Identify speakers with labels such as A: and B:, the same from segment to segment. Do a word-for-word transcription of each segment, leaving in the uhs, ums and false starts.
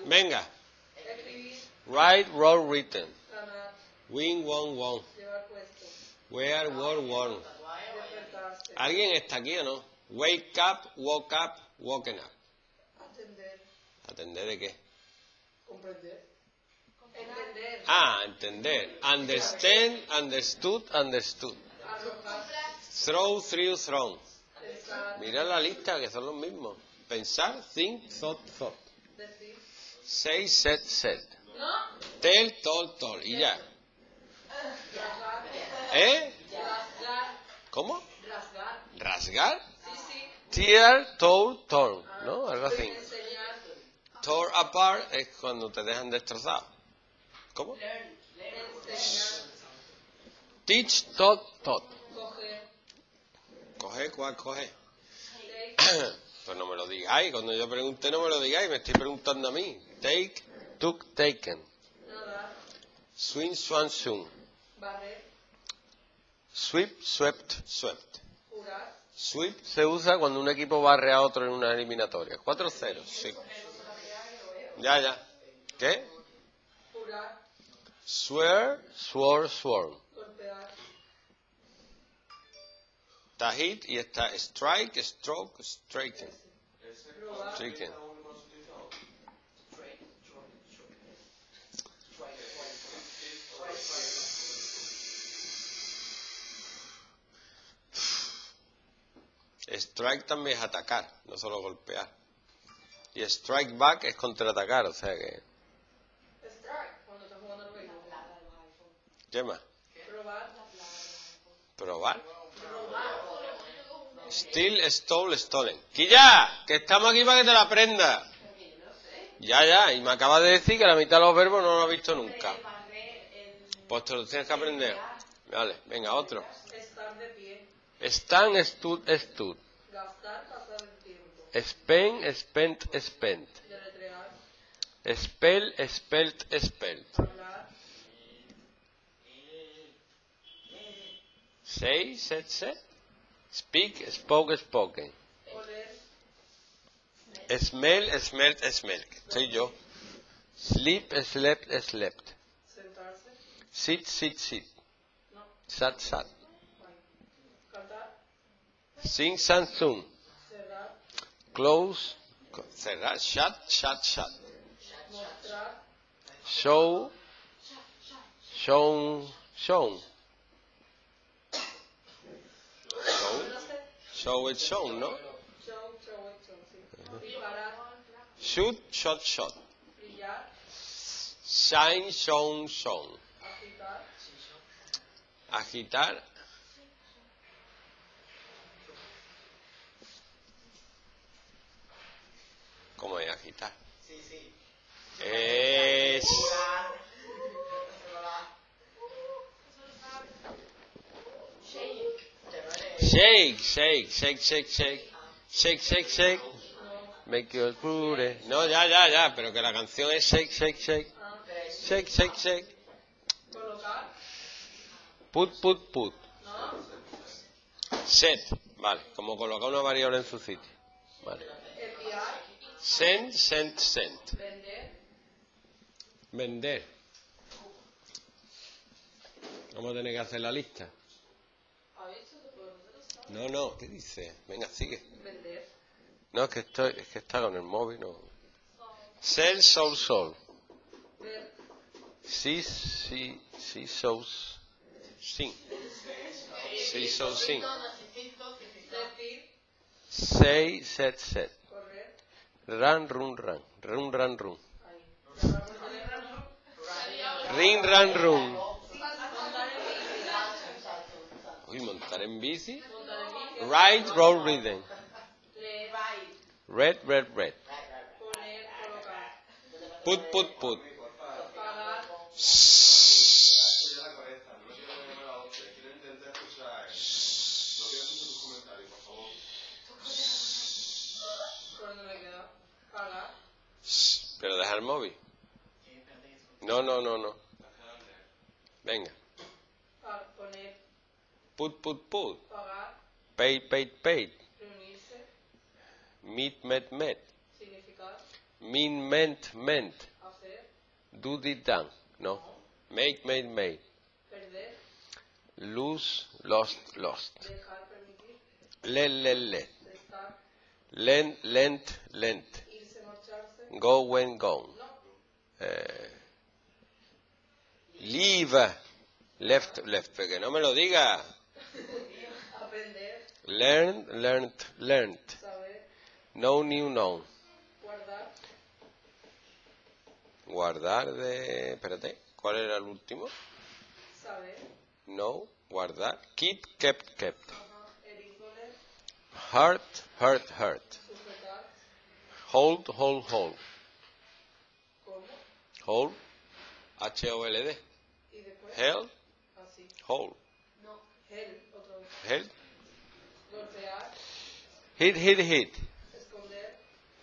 A: Venga.
B: Escribir.
A: Write, wrote, written.
B: Ganar.
A: Win, won, won.
B: Llevar puesto.
A: Wear, wore, worn.
B: Despertarse.
A: ¿Alguien está aquí o no? Wake up, woke up, woken up.
B: Atender.
A: ¿Atender de qué?
B: Comprender. Entender.
A: Ah, entender. Understand, understood, understood.
B: Arrojar.
A: Throw, threw, thrown.
B: Pensar.
A: Mira la lista, que son los mismos. Pensar, think, thought, thought.
B: Decir.
A: Say, said, said.
B: ¿No?
A: Tell, told, told. Y ya.
B: Rasgar.
A: ¿Eh?
B: Rasgar.
A: ¿Cómo?
B: Rasgar.
A: ¿Rasgar?
B: Sí, sí.
A: Tear, tore, torn. ¿No? Algo así.
B: Enseñar.
A: Tore apart es cuando te dejan destrozado. ¿Cómo?
B: Enseñar.
A: Teach, taught, taught.
B: Coger.
A: Coge, ¿cuál coge?
B: Take.
A: Pues no me lo digáis. Cuando yo pregunté no me lo digáis. Me estoy preguntando a mí. Take, took, taken.
B: Nadar.
A: Swing, swan, swung.
B: Barrer.
A: Sweep, swept, swept.
B: Jurar.
A: Sweep se usa cuando un equipo barre a otro en una eliminatoria. cuatro cero, sí. Ya, ya. ¿Qué?
B: Jurar.
A: Swear, swore, sworn.
B: Golpear.
A: Está hit y está strike, stroke, striken.
B: Robar.
A: Striken. Strike también es atacar, no solo golpear. Y strike back es contraatacar, o sea que...
B: Strike. Cuando estás jugando al béisbol.
A: ¿Qué más?
B: Robar.
A: Probar.
B: Robar.
A: Steal, stole, stolen. ¡Quilla! Que estamos aquí para que te la aprendas. Ya, ya, y me acabas de decir que la mitad de los verbos no lo has visto nunca. Pues te lo tienes que aprender. Vale, venga, otro.
B: Estar de pie.
A: Stand, stood, stood.
B: Gastar. Pasar el tiempo.
A: Spend, spent, spent.
B: Deletrear.
A: Spell, spelt, spelt.
B: Hablar.
A: Say, said, said. Speak, spoke, spoken.
B: Oler.
A: Smell, smelt, smelt. Soy yo. Sleep, slept, slept.
B: Sentarse.
A: Sit, sit, sit.
B: No.
A: Sat, sat.
B: Cantar.
A: Sing, sang, sung.
B: Cerrar.
A: Close, cerrar. Shut, shut, shut.
B: Mostrar.
A: Show, shown, shown. Show, show it, shown, ¿no?
B: Show. Show it. Show. Sí. Disparar.
A: Shoot, shot, shot.
B: Brillar.
A: Shine, shown, shown.
B: Agitar.
A: Agitar. ¿Cómo es agitar? Es... Shake, shake, shake, shake, shake. Shake, shake, shake. Make your booty. No, ya, ya, ya, pero que la canción es shake, shake, shake. Shake, shake, shake.
B: Colocar.
A: Put, put, put.
B: No.
A: Set. Vale, como colocar una variable en su sitio. Vale.
B: Enviar.
A: Send, sent, sent.
B: Vender.
A: Vender. Vamos a tener que hacer la lista.
B: ¿Ha visto que podemos hacer?
A: No, no, ¿qué dice? Venga, sigue.
B: Vender.
A: No, es que estoy, es que está con el móvil, no. Sell, sold, sold.
B: Ver.
A: Sí, sí, sí, sows, sing. Sí, sows, sing.
B: Decir.
A: Say, said, said.
B: Correr.
A: Run, run, run. Run, run, run.
B: Ahí. Llamar por teléfono.
A: Ring, run, run.
B: Montar en bici.
A: Uy, montar en bici.
B: Montar en bici.
A: Ride, roll, rhythm.
B: Leer.
A: Red, red, red.
B: Poner. Colocar.
A: Put, put, put.
B: Pagar. ¿Por dónde me queda? Pagar.
A: Pero deja el móvil. No, no, no, no. Venga.
B: Pa- Poner.
A: Put, put, put.
B: Pagar.
A: Pay, paid, paid.
B: Reunirse.
A: Meet, met, met.
B: Significar.
A: Mean, meant, meant.
B: Hacer.
A: Do, did, done. No. Make, made, made.
B: Perder.
A: Lose, lost, lost.
B: Dejar, permitir.
A: Let, let, let.
B: Prestar.
A: Lend, lent, lent.
B: Irse, marcharse.
A: Go, went, gone.
B: No.
A: Eh, leave. Left, left. Que no me lo diga.
B: Aprender.
A: Learn, learned, learned.
B: Saber.
A: Know, knew, known.
B: Guardar.
A: Guardar de... Espérate. ¿Cuál era el último?
B: Saber.
A: No. Guardar. Keep, kept, kept.
B: Ajá. Herir, doler.
A: Hurt, hurt, hurt.
B: Sujetar.
A: Hold, hold, hold.
B: ¿Cómo?
A: Hold. H O L D.
B: Y después.
A: Held,
B: Así.
A: hold.
B: No. Hel. Otra vez.
A: Held.
B: Golpear.
A: Hit, hit, hit.
B: Esconder.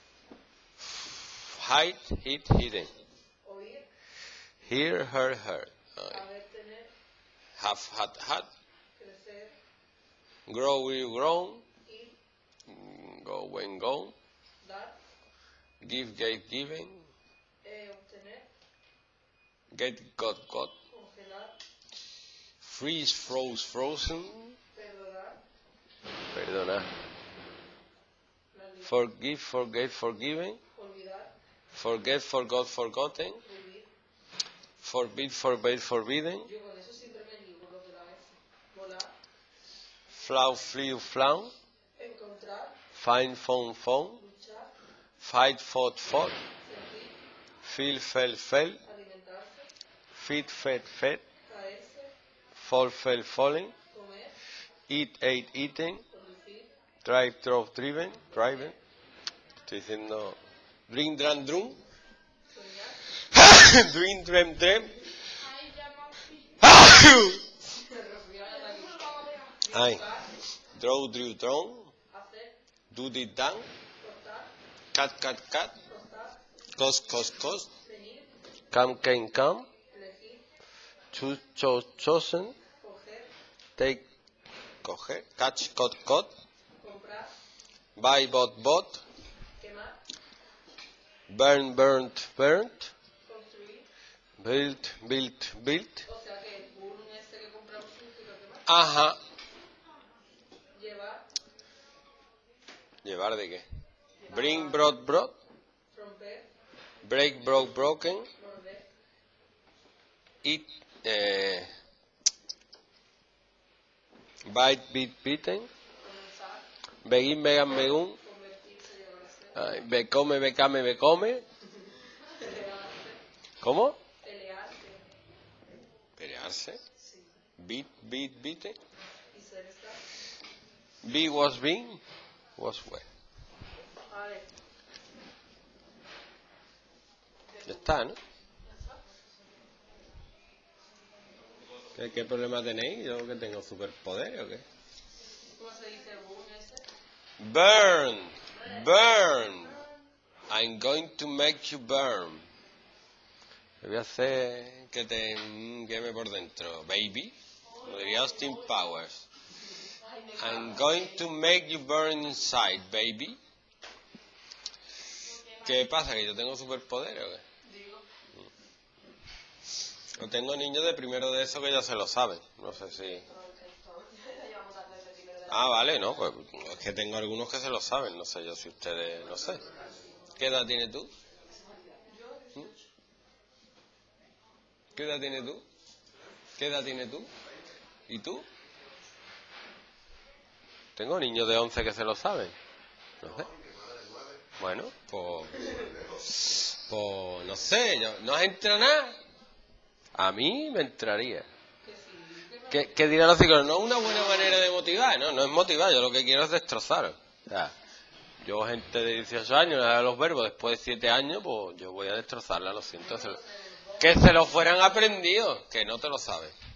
A: Hide, hit, hidden.
B: Oír.
A: Hear, heard, heard. Ay.
B: Haber, tener.
A: Have, had, had.
B: Crecer.
A: Grow, grew, grown.
B: Ir.
A: Mm, Go, went, gone.
B: Dar.
A: Give, gave, given.
B: Eh, obtener.
A: Get, got, got.
B: Congelar.
A: Freeze, froze, frozen.
B: Perdonar.
A: Perdona.
B: La lista.
A: Forgive, forget, forgiven.
B: Olvidar.
A: Forget, forgot, forgotten.
B: Vivir.
A: Forbid, forbade, forbidden.
B: Yo con eso siempre me ligo lo de la F. Volar.
A: Flow, flew, flown.
B: Encontrar.
A: Find, phone, phone.
B: Luchar.
A: Fight, fought, fought.
B: Sentir.
A: Feel, fell, fell.
B: Alimentarse.
A: Feed, fed, fed.
B: Caerse.
A: Fall, fell, falling.
B: Comer.
A: Eat, ate, eaten.
B: Conducir.
A: Drive, drove, driven. Driving. Estoy diciendo... Drink, dran, drum.
B: Soñar.
A: Drink, dream, dream.
B: Resfriar en la lista.
A: Ay.
B: Dibujar.
A: Draw, drew, drawn.
B: Hacer.
A: Do, did, done.
B: Cortar.
A: Cut, cut, cut.
B: Costar.
A: Cost, cost, cost.
B: Venir.
A: Come, came, come.
B: Elegir.
A: Choose, chose, chosen.
B: Coger.
A: Take, coger. Catch, caught, caught.
B: Comprar.
A: Buy, bought, bought.
B: Quemar.
A: Burn, burnt, burnt.
B: Construir.
A: Built, built, built.
B: O sea que el burn ese que compramos significa quemar.
A: Ajá.
B: Llevar.
A: ¿Llevar de qué? Bring, brought, brought.
B: Romper.
A: Break, broke, broken.
B: Morder.
A: Eat, eh, bite, beat, beaten.
B: Comenzar.
A: Begin, vegan, begún.
B: Convertirse. Llevar a ser.
A: Ay, be come, be come, be come.
B: Pelearse.
A: ¿Cómo?
B: Pelearse.
A: Pelearse.
B: Sí.
A: Beat, beat, beaten.
B: Y ser estar.
A: Be, was, been. Was, were.
B: A ver.
A: Ya está, ¿no? ¿Qué, qué problema tenéis? ¿Yo que tengo superpoderes o qué?
B: ¿Cómo se dice burn ese?
A: Burn, burn. I'm going to make you burn. Te voy a hacer que te mm, queme por dentro, baby. Lo diría Austin Powers. I'm going to make you burn inside, baby. ¿Qué pasa? ¿Que yo tengo superpoderes o qué?
B: Digo.
A: No tengo niños de primero de eso que ya se lo saben. No sé si... Ah, vale, no, pues es que tengo algunos que se lo saben. No sé yo si ustedes... No sé. ¿Qué edad tienes tú? ¿Mm? ¿Qué edad tienes tú? ¿Qué edad tienes tú? ¿Y tú? Tengo niños de once que se lo saben. No sé. Bueno, pues... Pues no sé, yo, ¿no os entra nada? A mí me entraría. ¿Qué, qué dirán los psicólogos? No es una buena manera de motivar, ¿no? No es motivar, yo lo que quiero es destrozaros. O sea, yo, gente de dieciocho años, a los verbos, después de siete años, pues yo voy a destrozarla, lo siento. Se lo... Que se lo fueran aprendidos, que no te lo sabes.